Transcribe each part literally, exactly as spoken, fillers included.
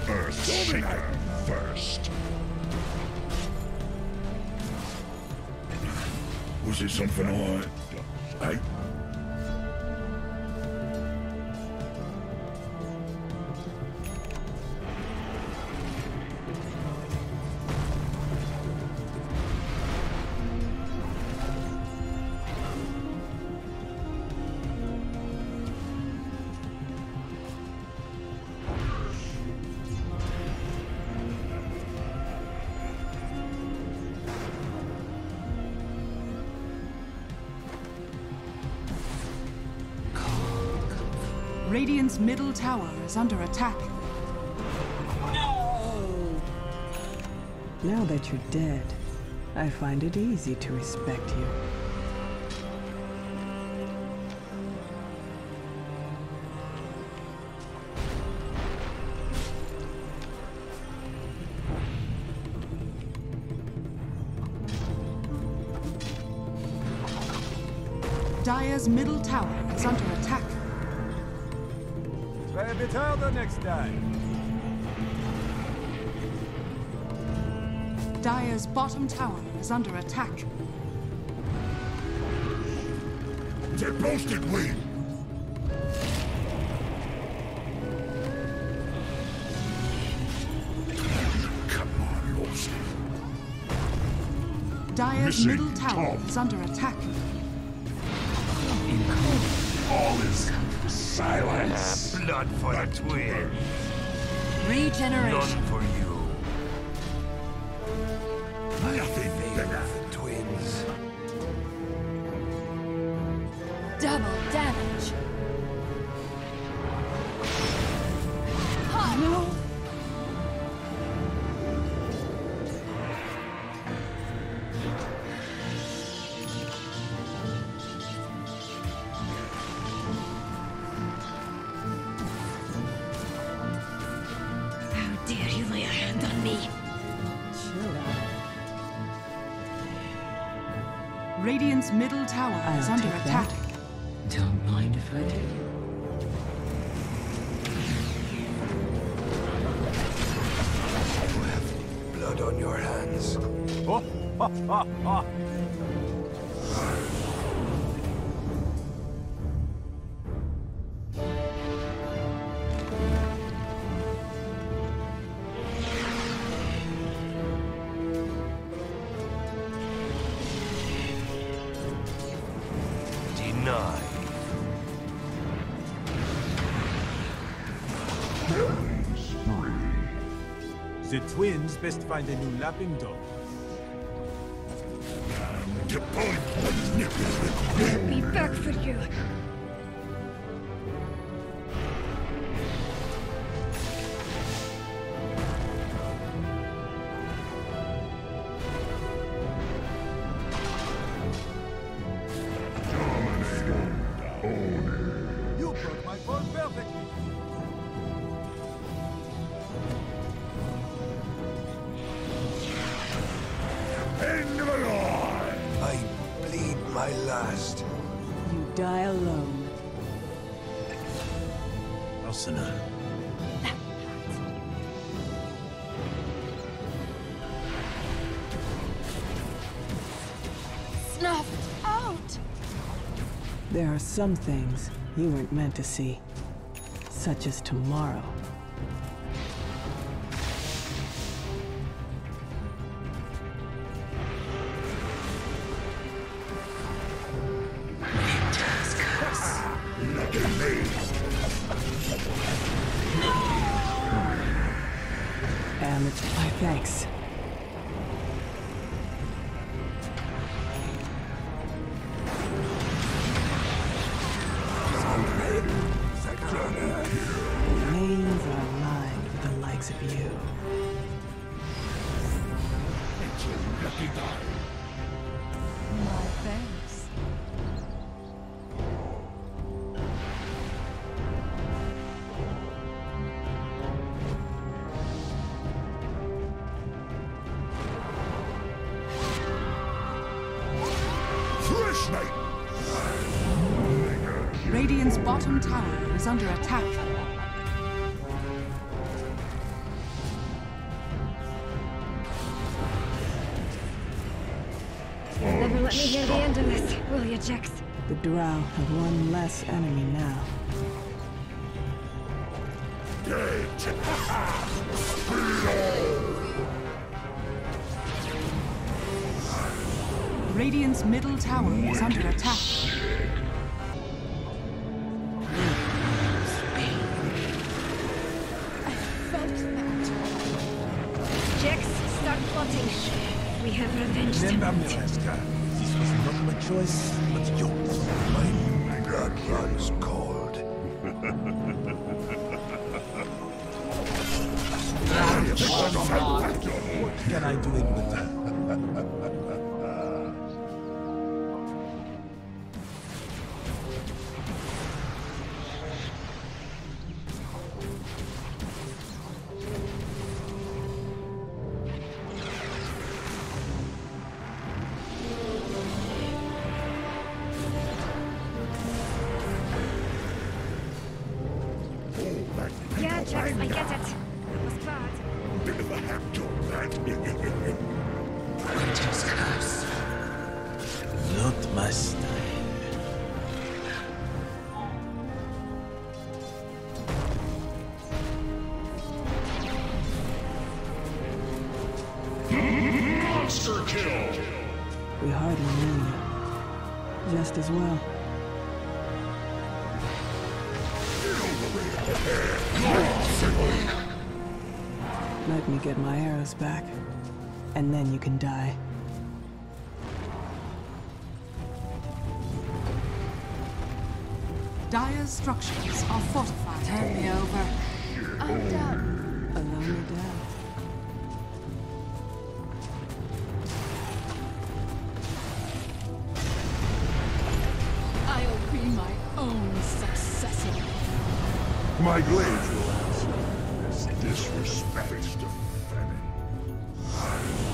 Earthshaker first. Was it something I... I... Radiant's middle tower is under attack. Now that you're dead, I find it easy to respect you. Dire's middle tower is under attack. Try a bit harder next time. Dire's bottom tower is under attack. They boasted we! Come on, Lost. Dire's Missing middle tower top. is under attack. All is silence. Blood for the twins. Regeneration. None for you. Nothing bigger. The twins. Double damage. No. How dare you lay a hand on me? Chill out. Radiant's middle tower is I'll under take attack. that. Don't mind if I do. You have blood on your hands. Oh, ha, ha, ha. Denied. The twins best find a new lapping dog. To point. I'll be back for you. You broke my phone perfectly. End of a line. I bleed my last. You die alone. Asuna. Snuffed out. There are some things you weren't meant to see, such as tomorrow. Look at me. And it's my thanks. Lanes are lined with the likes of you. Lucky die. My thanks. Fresh night. Radiant's bottom tower is under attack. let me hear the end of this, will you, Jax? The Drow have one less enemy now. Radiant's middle tower is under attack. I felt that. Jax, start plotting. We have revenge to Remember, want. Miraska, this was not my choice, but yours. My blood runs cold. What can I do in return? Yeah, Jax, I get it. That was bad. Never have done that. Winter's curse. Not my style. Monster kill! We hardly knew you. Just as well. Let me get my arrows back, and then you can die. Dire's structures are fortified. Turn me over. I'm done. Alone or dead. I'll be my own successor. My blade will answer this disrespect to famine.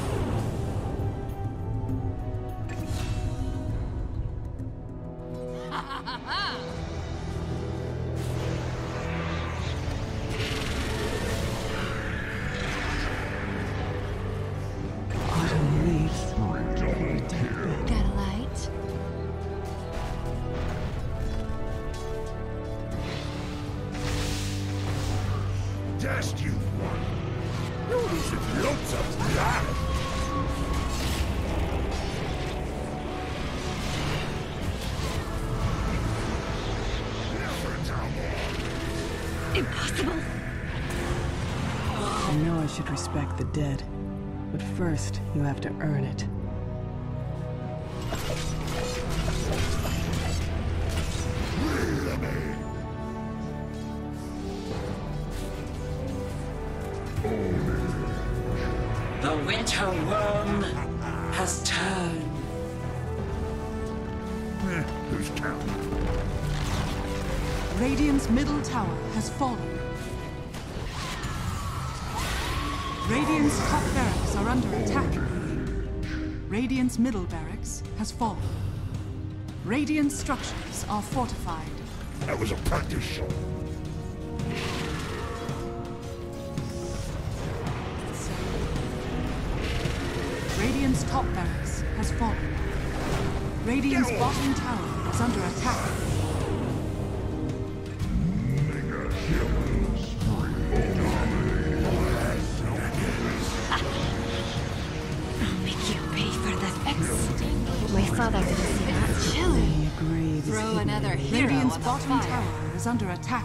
Autumn leaves. Got a light? Just you one. Notice it loads of blood. Never down there. Impossible. I know I should respect the dead, but first you have to earn it. The winter worm has turned. Eh, who's counting? Radiant's middle tower has fallen. Radiant's top barracks are under attack. Radiant's middle barracks has fallen. Radiant structures are fortified. That was a practice shot. Radiant's top barracks has fallen. Radiant's bottom tower is under attack. I'll make you pay for this. My father didn't see that. Chilling. Your grave is Throw hidden another away. hero Radiant's on the bottom fire. tower is under attack.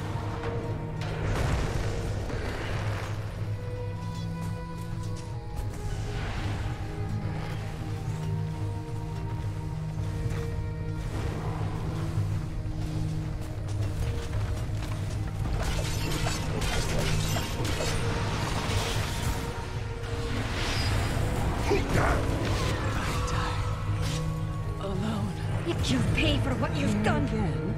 You pay for what you've done. Again?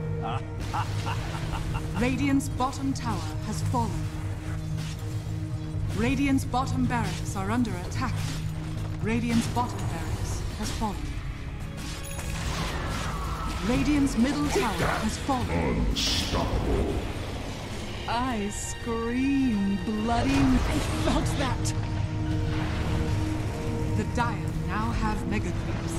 Radiant's bottom tower has fallen. Radiant's bottom barracks are under attack. Radiant's bottom barracks has fallen. Radiant's middle tower has fallen. Unstoppable. I scream bloody. I felt that. The Dire now have Mega Creeps.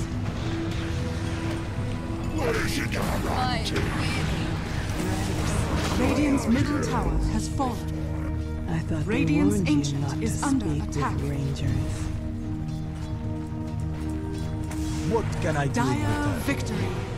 What is it around here? Radiant's middle tower has fallen. I thought Radiant's they warned Ancient you not is to under speak attack. with Rangers. What can I do in Dire return? victory.